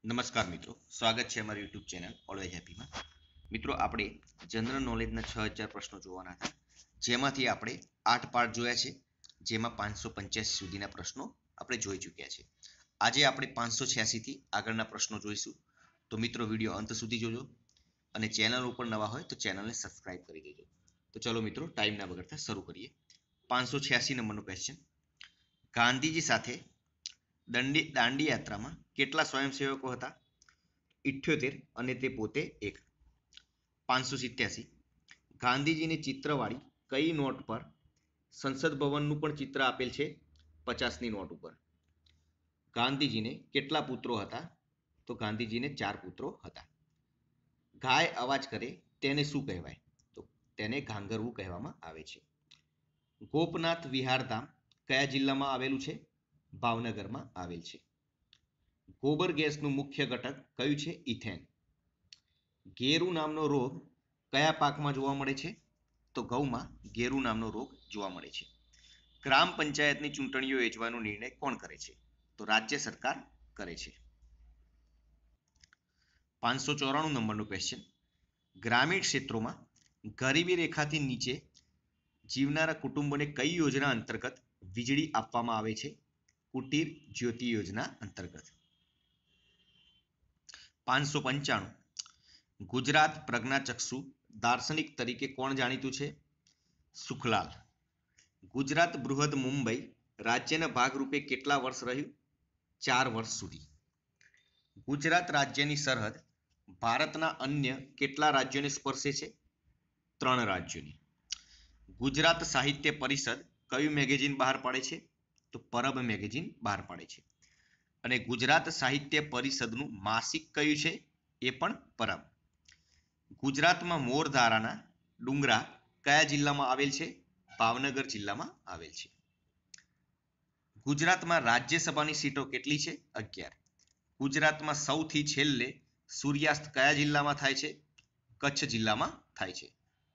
નમસ્કાર મિત્રો, સ્વાગત છે અમારી યુટ્યુબ ચેનલ ઓલવેઝ હેપીમાં. મિત્રો, આપણે જનરલ નોલેજના 6000 પ્રશ્નો જોવાના હતા, જેમાંથી આપણે 8 પાર્ટ જોયા છે, જેમાં 585 સુધીના પ્રશ્નો આપણે જોઈ ચૂક્યા છે. આજે આપણે 586 થી આગળના પ્રશ્નો જોઈશું. તો મિત્રો, વિડીયો અંત સુધી જોજો અને ચેનલ ઉપર નવા હોય તો ચેનલને સબસ્ક્રાઇબ કરી દેજો. તો ચલો મિત્રો, ટાઈમ ના બગાડતા શરૂ કરીએ. 586 નંબરનો ક્વેશ્ચન. ગાંધીજી સાથે દાંડી યાત્રામાં કેટલા સ્વયંસેવકો હતા? 78 અને તે પોતે એક. 587. ગાંધીજીની ચિત્રવાળી કઈ નોટ પર સંસદ ભવનનું પણ ચિત્ર આપેલ છે? 50ની નોટ ઉપર. ગાંધીજીને કેટલા પુત્રો હતા? તો ગાંધીજીને 4 પુત્રો હતા. ગાય અવાજ કરે તેને શું કહેવાય? તો તેને ઘાંઘરવું કહેવામાં આવે છે. ગોપનાથ વિહારધામ કયા જિલ્લામાં આવેલું છે? ભાવનગરમાં આવેલ છે. ગોબર ગેસનું મુખ્ય ઘટક કયું છે? ઇથેન. ગેરુ નામનો રોગ કયા પાકમાં જોવા મળે છે? તો ઘઉંમાં ગેરુ નામનો રોગ જોવા મળે છે. ગ્રામ પંચાયતની ચૂંટણીઓ યોજવાનો નિર્ણય કોણ કરે છે? તો રાજ્ય સરકાર કરે છે. 594 નંબરનો ક્વેશ્ચન. ગ્રામીણ ક્ષેત્રોમાં ગરીબી રેખાથી નીચે જીવનારા કુટુંબોને કઈ યોજના અંતર્ગત વીજળી આપવામાં આવે છે? કુટીર જ્યોતિ યોજના અંતર્ગત. 595. ગુજરાત પ્રજ્ઞાચક્ષુ દાર્શનિક તરીકે કોણ જાણીતું છે? સુખલાલ. ગુજરાત બૃહદ મુંબઈ રાજ્યના ભાગરૂપે કેટલા વર્ષ રહ્યું? 4 વર્ષ સુધી. ગુજરાત રાજ્યની સરહદ ભારતના અન્ય કેટલા રાજ્યોને સ્પર્શે છે? 3 રાજ્યોની. ગુજરાત સાહિત્ય પરિષદ કયું મેગેઝિન બહાર પાડે છે? તો પરબ મેગેઝિન બહાર પાડે છે. અને ગુજરાત સાહિત્ય પરિષદનું માસિક કયું છે? એ પણ પરબ. ગુજરાતમાં મોરધારાના ડુંગરા કયા જિલ્લામાં આવેલ છે? ભાવનગર જિલ્લામાં આવેલ છે. ગુજરાતમાં રાજ્યસભાની સીટો કેટલી છે? 11. ગુજરાતમાં સૌથી છેલ્લે સૂર્યાસ્ત કયા જિલ્લામાં થાય છે? કચ્છ જિલ્લામાં થાય છે.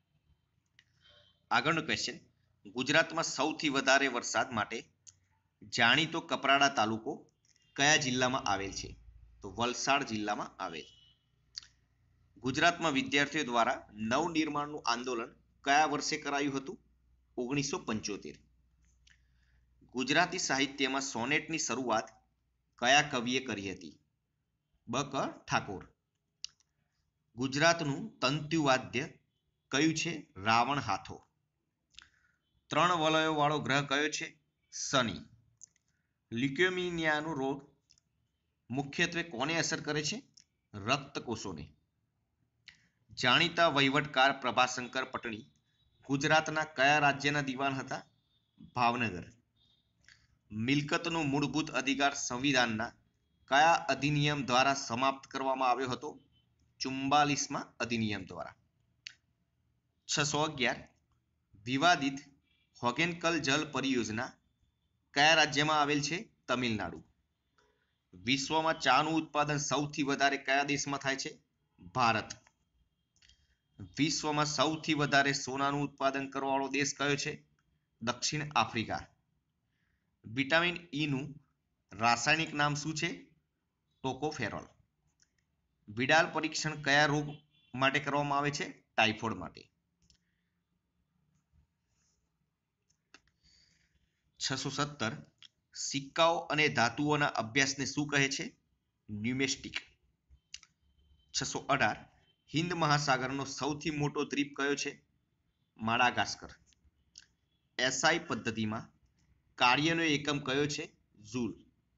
આગળનો ક્વેશ્ચન. ગુજરાતમાં સૌથી વધારે વરસાદ માટે જાણીતો કપરાડા તાલુકો કયા જિલ્લામાં આવેલ છે? તો વલસાડ જિલ્લામાં આવેલ. ગુજરાતમાં વિદ્યાર્થીઓ દ્વારા નવનિર્માણનું આંદોલન કયા વર્ષે કરાયું હતું? 1975. ગુજરાતી સાહિત્યમાં સોનેટની શરૂઆત કયા કવિએ કરી હતી? બ.ક. ઠાકોર. ગુજરાતનું તંતુવાદ્ય કયું છે? રાવણ હાથો. 3 વલયો વાળો ગ્રહ કયો છે? શનિ. લ્યુકેમિયાનો રોગ મુખ્યત્વે કોને અસર કરે છે? રક્તકોષોને. જાણીતા વહીવટકાર પ્રભાશંકર પટણી ગુજરાતના કયા રાજ્યના દિવાન હતા? ભાવનગર. મિલકતનો મૂળભૂત અધિકાર સંવિધાનના કયા અધિનિયમ દ્વારા સમાપ્ત કરવામાં આવ્યો હતો? 44મા અધિનિયમ દ્વારા. 611. વિવાદિત હોગેનકલ જલ પરિયોજના કયા રાજ્યમાં આવેલ છે? તમિલનાડુ. વિશ્વમાં ચાનું ઉત્પાદન સૌથી વધારે કયા દેશમાં થાય છે? ભારત. વિશ્વમાં સૌથી વધારે સોનાનું ઉત્પાદન કરવાવાળો દેશ કયો છે? દક્ષિણ આફ્રિકા. વિટામિન ઈનું રાસાયણિક નામ શું છે? ટોકોફેરોલ. વિડાલ પરીક્ષણ કયા રોગ માટે કરવામાં આવે છે? ટાઇફોઇડ માટે. 617. સિક્કાઓ અને ધાતુઓના અભ્યાસને શું કહે છે? ન્યુમેસ્ટિક. 618. હિન્દ મહાસાગરનો સૌથી મોટો દ્વીપ કયો છે? માડાગાસ્કર. એસઆઈ પદ્ધતિમાં કાર્યનો એકમ કયો છે? જૂલ.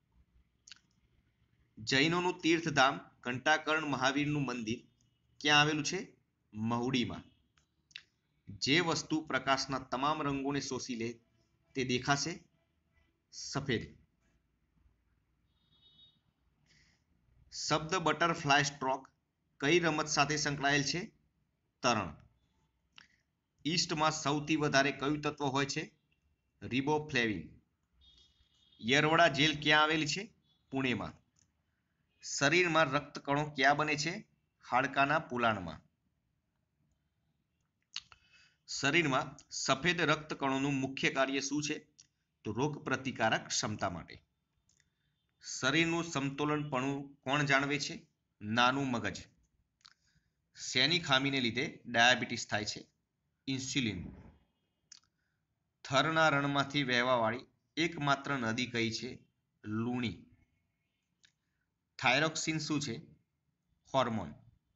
જૈનોનું તીર્થધામ ઘંટાકર્ણ મહાવીરનું મંદિર ક્યાં આવેલું છે? મહુડીમાં. જે વસ્તુ પ્રકાશના તમામ રંગોને શોષી લે તે દેખાશે? સફેદ. શબ્દ બટરફ્લાય સ્ટ્રોક કઈ રમત સાથે સંકળાયેલ છે? તરણ. ઈસ્ટમાં સૌથી વધારે કયું તત્વ હોય છે? રિબોફ્લેવિન. યરવડા જેલ ક્યાં આવેલી છે? પુણેમાં. શરીરમાં રક્તકણો ક્યાં બને છે? હાડકાના પોલાણમાં. શરીરમાં સફેદ રક્તકણોનું મુખ્ય કાર્ય શું છે? તો રોગ પ્રતિકારક ક્ષમતા માટે. શરીરનું સમતોલનપણું કોણ જાણવે છે? નાનું મગજ. શેની ખામીને લીધે ડાયાબિટીસ થાય છે? ઇન્સ્યુલિન. થરના રણમાંથી વહેવાવાળી એકમાત્ર નદી કઈ છે? લુણી. થાઇરોક્સિન શું છે? હોર્મોન.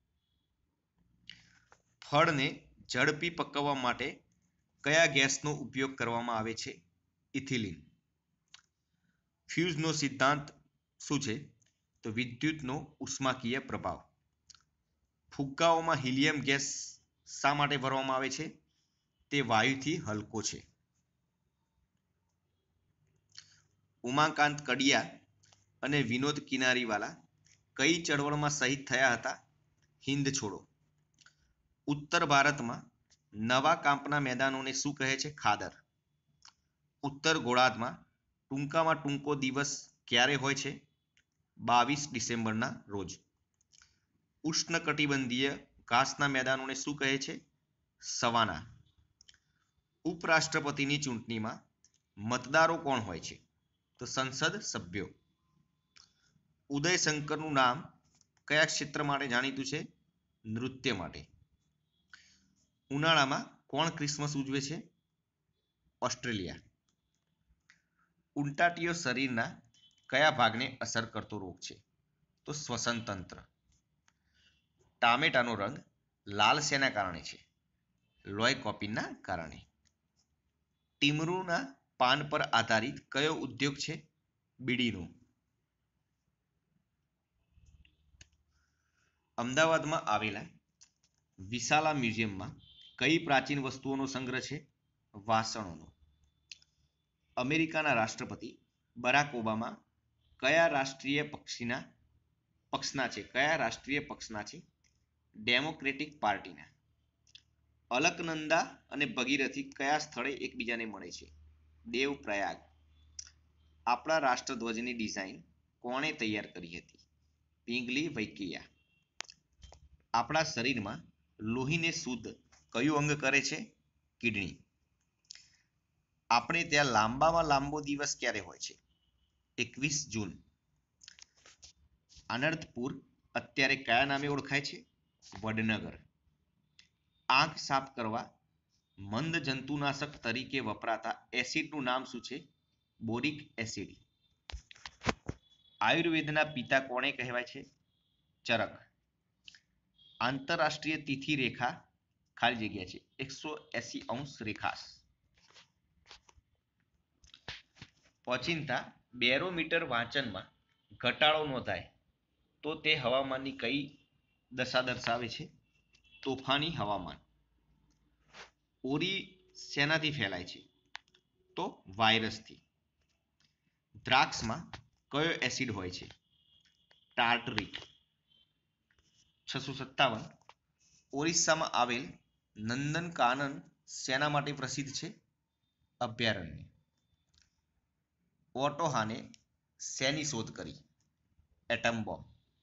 ફળને ઝડપી પકવવા માટે કયા ગેસનો ઉપયોગ કરવામાં આવે છે? ઇથિલિન. ફ્યુઝનો સિદ્ધાંત શું છે? તો વિદ્યુતનો ઉષ્માકીય પ્રભાવ. ફુગ્ગાઓમાં હિલિયમ ગેસ શા માટે ભરવામાં આવે છે? તે વાયુથી હલકો છે. ઉમાકાંત કડિયા અને વિનોદ કિનારીવાલા કઈ ચળવળમાં શહીદ થયા હતા? હિંદ છોડો. ઉત્તર ભારતમાં નવા કાંપના મેદાનોને શું કહે છે? ખાદર. ઉત્તર ગોળાર્ધમાં ટૂંકામાં ટૂંકો દિવસ ક્યારે હોય છે? 22 ડિસેમ્બરના રોજ. ઉષ્ણકટિબંધીય ઘાસના મેદાનોને શું કહે છે? સવાના. ઉપરાષ્ટ્રપતિની ચૂંટણીમાં મતદારો કોણ હોય છે? તો સંસદ સભ્યો. ઉદયશંકરનું નામ કયા ક્ષેત્ર માટે જાણીતું છે? નૃત્ય માટે. ઉનાળામાં કોણ ક્રિસમસ ઉજવે છે? ઓસ્ટ્રેલિયા. ઉંટાટીઓ શરીરના કયા ભાગને અસર કરતો રોગ છે? તો શ્વસન તંત્ર. ટામેટાનો રંગ લાલ શેના કારણે છે? લોયકોપિનના કારણે. ટીમરૂના પાન પર આધારિત કયો ઉદ્યોગ છે? બીડીનો. અમદાવાદમાં આવેલા વિશાલા મ્યુઝિયમમાં કઈ પ્રાચીન વસ્તુઓનો સંગ્રહ છે? વાસણોનો. અમેરિકાના રાષ્ટ્રપતિ બરાક ઓબામા કયા રાષ્ટ્રીય પક્ષના છે? ડેમોક્રેટિક પાર્ટીના. અલકનંદા અને ભગીરથી કયા સ્થળે એકબીજાને મળે છે? દેવપ્રયાગ. આપણા રાષ્ટ્રધ્વજની ડિઝાઇન કોણે તૈયાર કરી હતી? પિંગલી વૈકૈયા. આપણા શરીરમાં લોહીને શુદ્ધ કયું અંગ કરે છે? કિડની. આપણે ત્યાં લાંબામાં લાંબો દિવસ ક્યારે હોય છે? 21 જૂન. આનંદપુર અત્યારે કયા નામે ઓળખાય છે? વડનગર. આંખ સાફ કરવા મંદ જંતુનાશક તરીકે વપરાતા એસિડનું નામ શું છે? Boric acid. આયુર્વેદના પિતા કોણે કહેવાય છે? ચરક. આંતરરાષ્ટ્રીય તિથિ રેખા ખાલી જગ્યા છે 180 રેખાંશ. ઓચિંતા બેરોમીટર વાંચનમાં ઘટાડો નોંધાય તો તે હવામાનની કઈ દશા દર્શાવે છે? તોફાની હવામાન. ઓરી શેનાથી ફેલાય છે? તો વાયરસથી. દ્રાક્ષમાં કયો એસિડ હોય છે? ટાર્ટરિક. 657. ઓરિસ્સામાં આવેલ નંદનકાનન શેના માટે પ્રસિદ્ધ છે? અભયારણ્ય. ઓટો હાને શેની શોધ કરી? Atom bomb.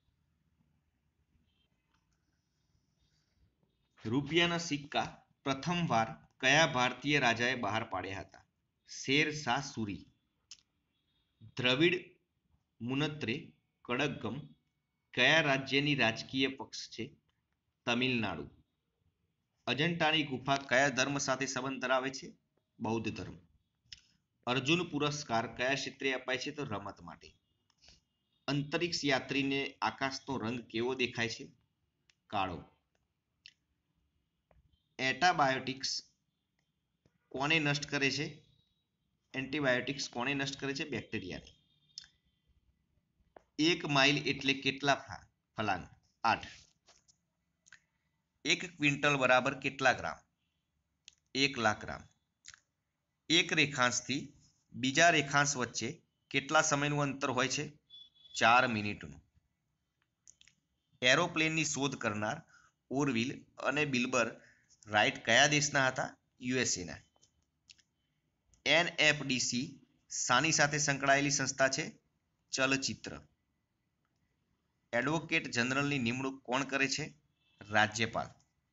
રૂપિયાના સિક્કા પ્રથમવાર કયા ભારતીય રાજાએ બહાર પાડ્યા હતા? શેર શાહ સૂરી. દ્રવિડ મુનત્રે કડગમ કયા રાજ્યની રાજકીય પક્ષ છે? તમિલનાડુ. અજંટાની ગુફા કયા ધર્મ સાથે સંબંધ ધરાવે છે? બૌદ્ધ ધર્મ. અર્જુન પુરસ્કાર કયા ક્ષેત્રે અપાય છે? તો રમત માટે. અંતરિક્ષ યાત્રીને આકાશનો રંગ કેવો દેખાય છે? કાળો. એન્ટીબાયોટિક્સ કોને નષ્ટ કરે છે? બેક્ટેરિયાને. 1 માઇલ એટલે કેટલા ફલાંગ? 8. 1 ક્વિન્ટલ બરાબર કેટલા ગ્રામ? 1 લાખ ગ્રામ. એક રેખાંશથી બીજા રેખાંશ વચ્ચે કેટલા સમયનું અંતર હોય છે? 4 મિનિટનું. એરોપ્લેનની શોધ કરનાર ઓરવિલ અને બિલ્બર રાઇટ કયા દેશના હતા? યુએસએના. એનએફડીસી શાની સાથે સંકળાયેલી સંસ્થા છે? ચલચિત્ર. એડવોકેટ જનરલની નિમણૂક કોણ કરે છે? રાજ્યપાલ.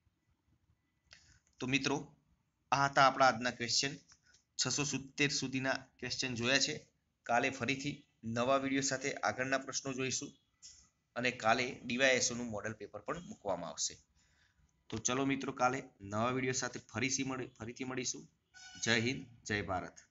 તો મિત્રો આ હતા આપણા આજના ક્વેશ્ચન. 670 સુધીના ક્વેશ્ચન જોયા છે. કાલે ફરીથી નવા વિડીયો સાથે આગળના પ્રશ્નો જોઈશું અને કાલે ડીવાયએસઓનું મોડેલ પેપર પણ મૂકવામાં આવશે. તો ચલો મિત્રો, કાલે નવા વિડીયો સાથે ફરીથી મળીશું. જય હિન્દ, જય ભારત.